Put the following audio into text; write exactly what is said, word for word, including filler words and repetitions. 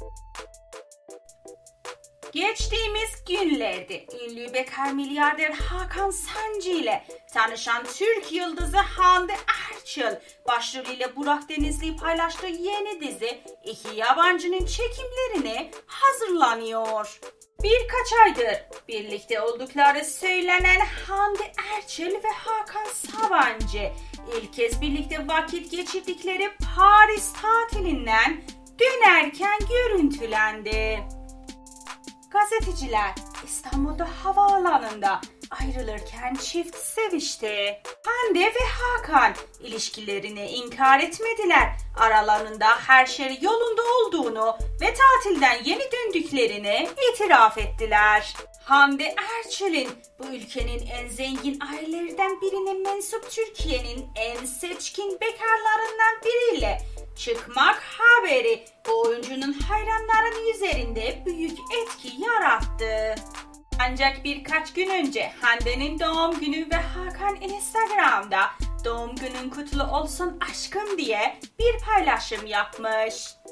Geçtiğimiz günlerde ünlü bekar milyarder Hakan Sancı ile tanışan Türk yıldızı Hande Erçel başrolüyle Burak Denizli paylaştığı yeni dizi İki Yabancı'nın çekimlerine hazırlanıyor. Birkaç aydır birlikte oldukları söylenen Hande Erçel ve Hakan Sabancı ilk kez birlikte vakit geçirdikleri Paris tatilinden dönerken görüntülendi. Gazeteciler İstanbul'da havaalanında ayrılırken çift sevişti. Hande ve Hakan ilişkilerini inkar etmediler. Aralarında her şey yolunda olduğunu ve tatilden yeni döndüklerini itiraf ettiler. Hande Erçel'in bu ülkenin en zengin ailelerinden birine mensup Türkiye'nin en seçkin bekarlarından biriyle çıkmak haberi bu oyuncunun hayranların üzerinde büyük etki yarattı. Ancak birkaç gün önce Hande'nin doğum günü ve Hakan Instagram'da doğum günün kutlu olsun aşkım diye bir paylaşım yapmış.